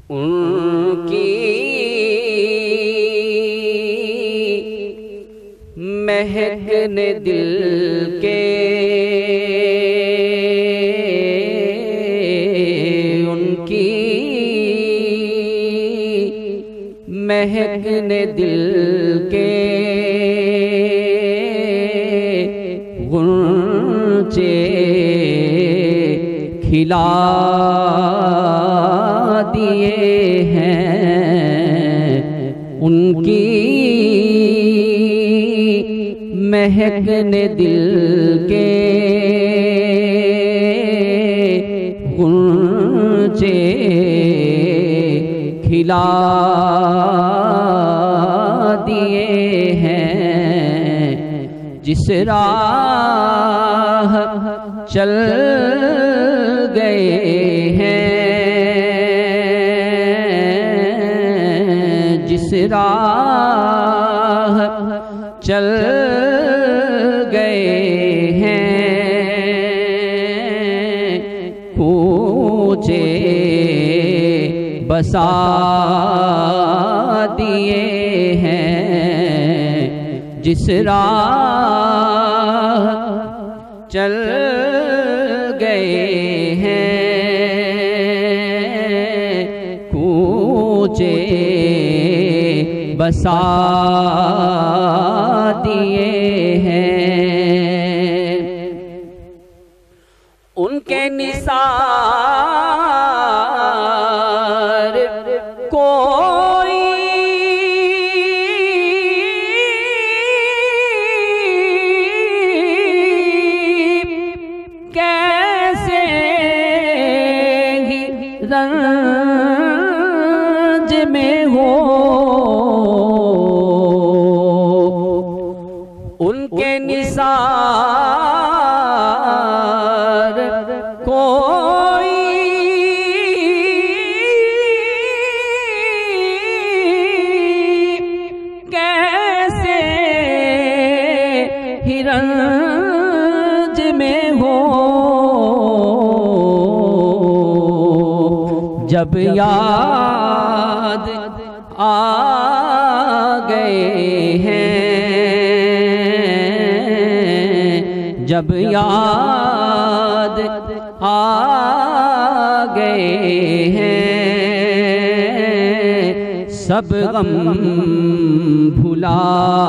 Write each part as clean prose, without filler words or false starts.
ان کی مہک نے دل کے مہک نے دل کے غنچے کھلا دیے ہیں ان کی مہک نے دل کے غنچے کھلا دیے ہیں جس راہ چل گئے ہیں جس راہ چل گئے ہیں کوچے بسا دیے ہیں جس راہ چل گئے ہیں کوچے بسا دیے ہیں ان کے نثار رنج میں ہو ان کے نثار کوئی کیسے ہی رنج میں ہو جب یاد آ گئے ہیں جب یاد آ گئے ہیں سب غم بھلا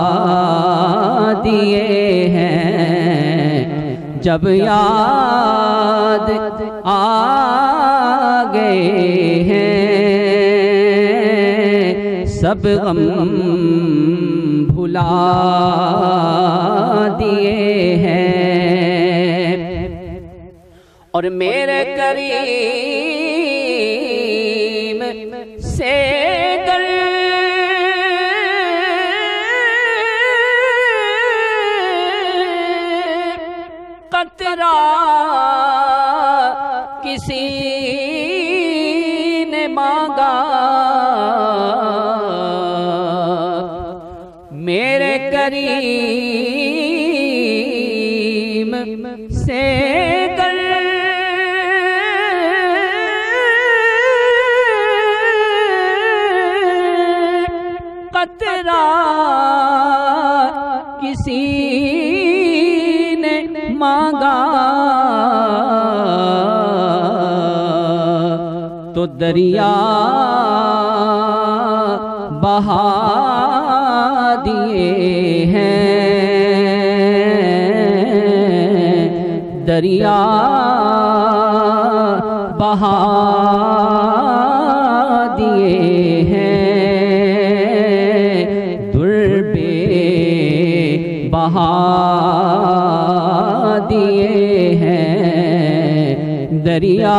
دیے ہیں جب یاد آ گئے ہیں سب غم بھلا دیے ہیں اور میرے کریم سے گر قطرہ کسی نے مانگا میرے کریم سے گر قطرہ کسی نے مانگا تو دریا بہا دیے ہیں دریا بہا دیے ہیں دربے بہا دیے ہیں دریا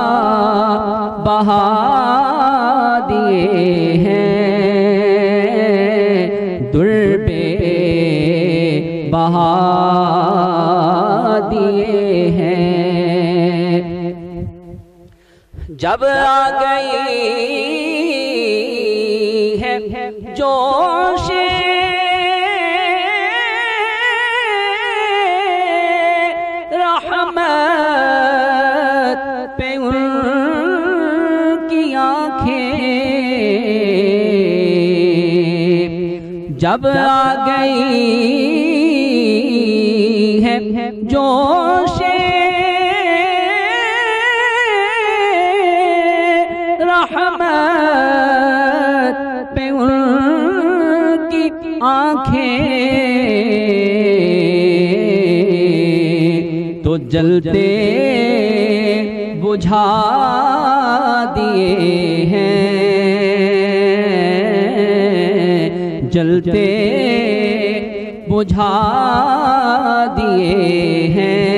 بہا دیے ہیں دربے بہا دیے ہیں جب آ گئی ہے جوش رحمت پہ ان کی آنکھیں جب آ گئی ہے جوش رحمت پہ ان کی آنکھیں تو جلتے بجھا دیے ہیں، جلتے بجھا دیے ہیں،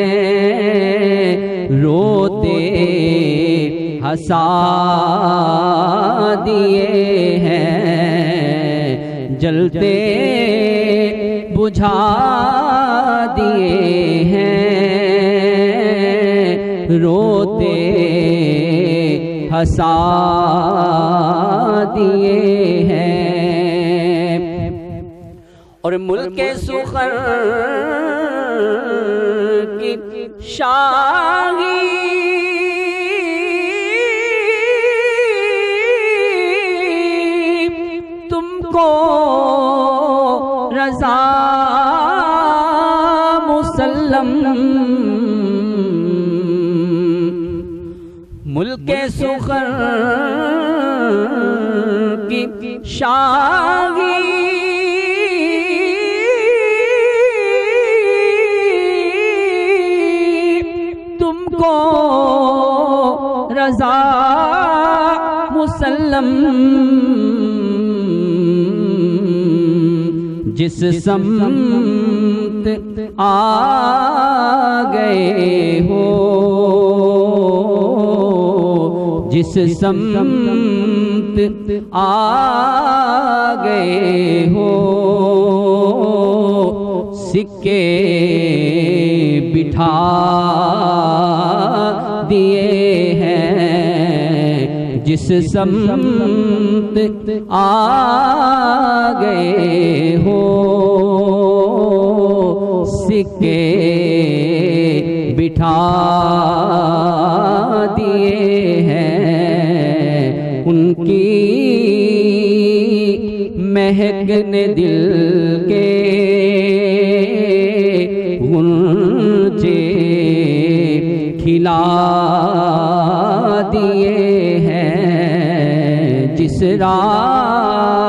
روتے ہنسا دیے ہیں، جلتے بجھا دیے ہیں، روتے ہنسا دیے ہیں۔ اور ملک سخن کی شاہی تم کو رضا مسلم، ملک سخن کی شاہی تم کو رضا مسلم، جس سمت آ گئے ہو، جس سمت آ گئے ہو، سکے بٹھا دیے ہیں، جس سمت آ گئے ہو، سکے بٹھا دیے ہیں، ان کی مہک نے دل کے غنچے کھلا دیے ہیں، جس راہ